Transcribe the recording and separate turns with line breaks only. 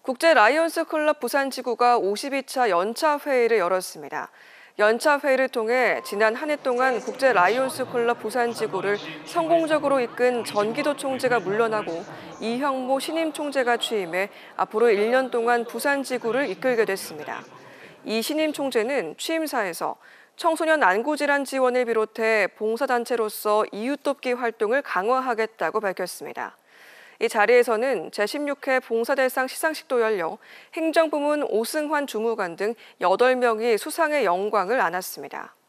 국제 라이온스 클럽 부산지구가 52차 연차 회의를 열었습니다. 연차 회의를 통해 지난 한 해 동안 국제 라이온스 클럽 부산지구를 성공적으로 이끈 전기도 총재가 물러나고 이형모 신임 총재가 취임해 앞으로 1년 동안 부산지구를 이끌게 됐습니다. 이 신임 총재는 취임사에서 청소년 안구질환 지원을 비롯해 봉사단체로서 이웃돕기 활동을 강화하겠다고 밝혔습니다. 이 자리에서는 제16회 봉사대상 시상식도 열려 행정부문 오승환 주무관 등 8명이 수상의 영광을 안았습니다.